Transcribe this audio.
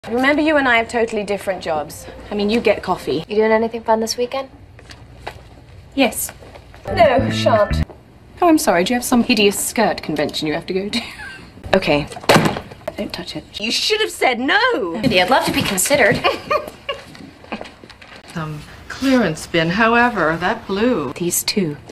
Remember, you and I have totally different jobs. I mean, you get coffee. You doing anything fun this weekend? Yes. No, shan't. Oh, I'm sorry. Do you have some hideous skirt convention you have to go to? Okay. Don't touch it. You should have said no. Maybe I'd love to be considered. Clearance bin, however, that blue. These two.